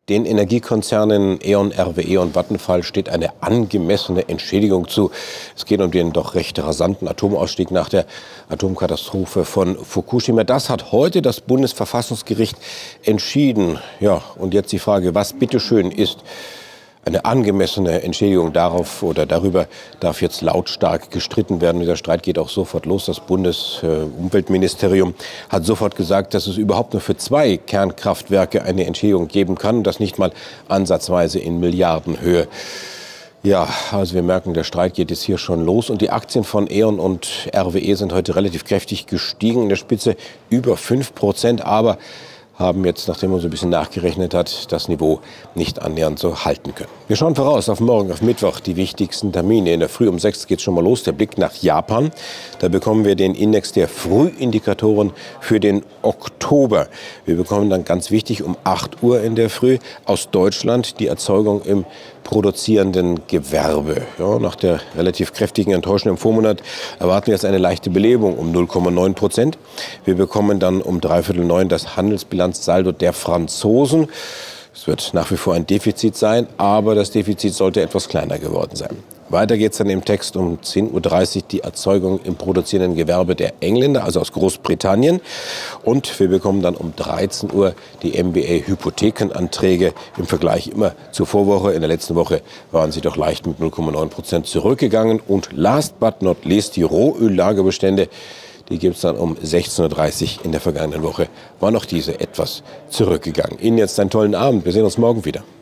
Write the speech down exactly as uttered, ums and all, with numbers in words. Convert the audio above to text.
Den Energiekonzernen E.ON, R W E und Vattenfall steht eine angemessene Entschädigung zu. Es geht um den doch recht rasanten Atomausstieg nach der Atomkatastrophe von Fukushima. Das hat heute das Bundesverfassungsgericht entschieden. Ja, und jetzt die Frage, was bitteschön ist eine angemessene Entschädigung? Darauf oder darüber darf jetzt lautstark gestritten werden. Dieser Streit geht auch sofort los. Das Bundesumweltministerium hat sofort gesagt, dass es überhaupt nur für zwei Kernkraftwerke eine Entschädigung geben kann. Das nicht mal ansatzweise in Milliardenhöhe. Ja, also wir merken, der Streit geht jetzt hier schon los. Und die Aktien von E.ON und R W E sind heute relativ kräftig gestiegen. In der Spitze über fünf Prozent. Aber haben jetzt, nachdem man so ein bisschen nachgerechnet hat, das Niveau nicht annähernd so halten können. Wir schauen voraus auf morgen, auf Mittwoch, die wichtigsten Termine. In der Früh um sechs geht es schon mal los, der Blick nach Japan. Da bekommen wir den Index der Frühindikatoren für den Oktober. Wir bekommen dann ganz wichtig um acht Uhr in der Früh aus Deutschland die Erzeugung im produzierenden Gewerbe. Ja, nach der relativ kräftigen Enttäuschung im Vormonat erwarten wir jetzt eine leichte Belebung um null Komma neun Prozent. Wir bekommen dann um dreiviertel neun das Handelsbilanzsaldo der Franzosen. Es wird nach wie vor ein Defizit sein, aber das Defizit sollte etwas kleiner geworden sein. Weiter geht es dann im Text um zehn Uhr dreißig die Erzeugung im produzierenden Gewerbe der Engländer, also aus Großbritannien. Und wir bekommen dann um dreizehn Uhr die M B A-Hypothekenanträge im Vergleich immer zur Vorwoche. In der letzten Woche waren sie doch leicht mit null Komma neun Prozent zurückgegangen. Und last but not least die Rohöllagerbestände. Die gibt es dann um sechzehn Uhr dreißig in der vergangenen Woche. War noch diese etwas zurückgegangen. Ihnen jetzt einen tollen Abend. Wir sehen uns morgen wieder.